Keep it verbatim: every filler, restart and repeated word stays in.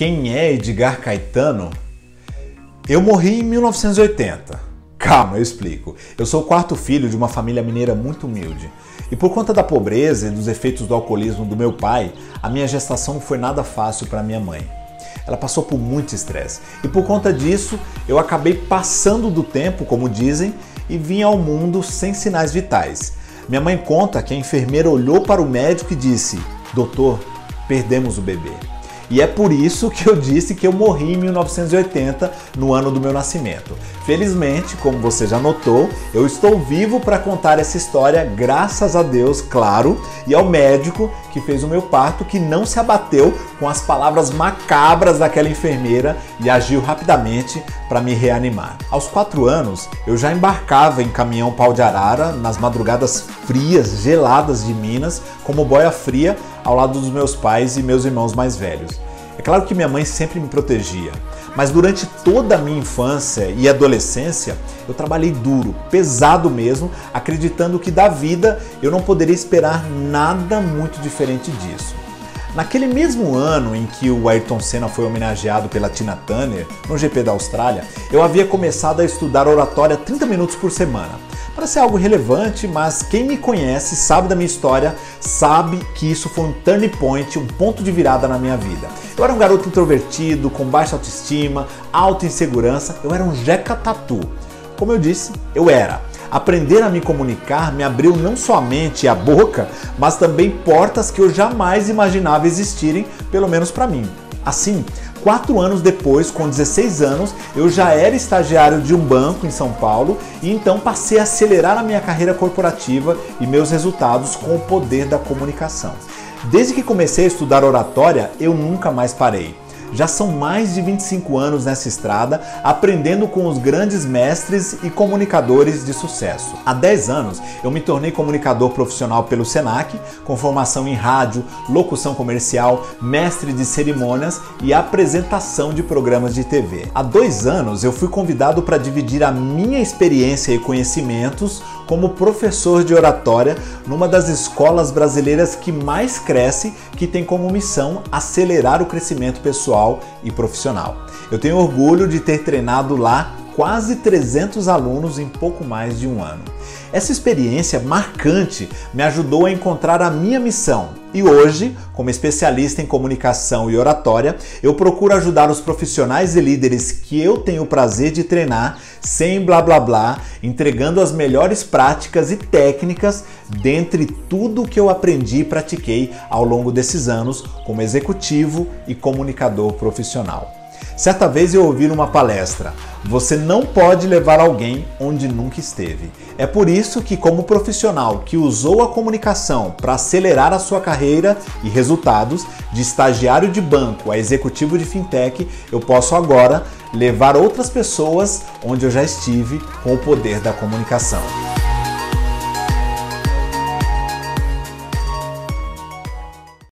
Quem é Edgar Caetano? Eu morri em mil novecentos e oitenta. Calma, eu explico. Eu sou o quarto filho de uma família mineira muito humilde. E por conta da pobreza e dos efeitos do alcoolismo do meu pai, a minha gestação não foi nada fácil para minha mãe. Ela passou por muito estresse. E por conta disso, eu acabei passando do tempo, como dizem, e vim ao mundo sem sinais vitais. Minha mãe conta que a enfermeira olhou para o médico e disse: "Doutor, perdemos o bebê." E é por isso que eu disse que eu morri em mil novecentos e oitenta, no ano do meu nascimento. Felizmente, como você já notou, eu estou vivo para contar essa história, graças a Deus, claro, e ao médico que fez o meu parto, que não se abateu com as palavras macabras daquela enfermeira e agiu rapidamente para me reanimar. Aos quatro anos, eu já embarcava em caminhão pau de arara, nas madrugadas frias, geladas de Minas, como boia fria, ao lado dos meus pais e meus irmãos mais velhos. É claro que minha mãe sempre me protegia, mas durante toda a minha infância e adolescência eu trabalhei duro, pesado mesmo, acreditando que da vida eu não poderia esperar nada muito diferente disso. Naquele mesmo ano em que o Ayrton Senna foi homenageado pela Tina Turner no G P da Austrália, eu havia começado a estudar oratória trinta minutos por semana. Parece algo relevante, mas quem me conhece, sabe da minha história, sabe que isso foi um turning point, um ponto de virada na minha vida. Eu era um garoto introvertido, com baixa autoestima, alta insegurança, eu era um jeca tatu. Como eu disse, eu era. Aprender a me comunicar me abriu não só a mente e a boca, mas também portas que eu jamais imaginava existirem, pelo menos para mim. Assim, quatro anos depois, com dezesseis anos, eu já era estagiário de um banco em São Paulo e então passei a acelerar a minha carreira corporativa e meus resultados com o poder da comunicação. Desde que comecei a estudar oratória, eu nunca mais parei. Já são mais de vinte e cinco anos nessa estrada, aprendendo com os grandes mestres e comunicadores de sucesso. Há dez anos, eu me tornei comunicador profissional pelo Senac, com formação em rádio, locução comercial, mestre de cerimônias e apresentação de programas de T V. Há dois anos, eu fui convidado para dividir a minha experiência e conhecimentos como professor de oratória numa das escolas brasileiras que mais cresce, que tem como missão acelerar o crescimento pessoal e profissional. Eu tenho orgulho de ter treinado lá quase trezentos alunos em pouco mais de um ano. Essa experiência marcante me ajudou a encontrar a minha missão e hoje, como especialista em comunicação e oratória, eu procuro ajudar os profissionais e líderes que eu tenho o prazer de treinar sem blá blá blá, entregando as melhores práticas e técnicas dentre tudo que eu aprendi e pratiquei ao longo desses anos como executivo e comunicador profissional. Certa vez eu ouvi numa palestra: você não pode levar alguém onde nunca esteve. É por isso que, como profissional que usou a comunicação para acelerar a sua carreira e resultados, de estagiário de banco a executivo de fintech, eu posso agora levar outras pessoas onde eu já estive com o poder da comunicação.